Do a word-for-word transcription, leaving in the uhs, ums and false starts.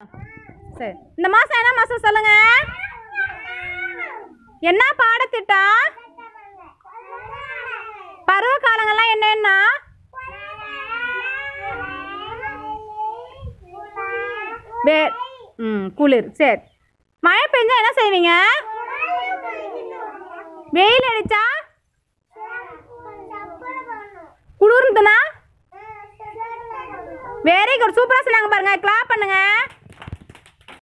சரி, இந்த மாதம் என்ன மாதம் சொல்லுங்க? என்ன பாடத்திட்டம்? பருவ காலங்கள்லாம் என்னன்னா? வே ம் குளிர். சரி, மழை பெஞ்சா என்ன செய்வீங்க? வெயில் அடிச்சா குளிர்ந்துனா? வெரி குட், சூப்பராக சொன்னாங்க பாருங்க. கிளாப் பண்ணுங்க.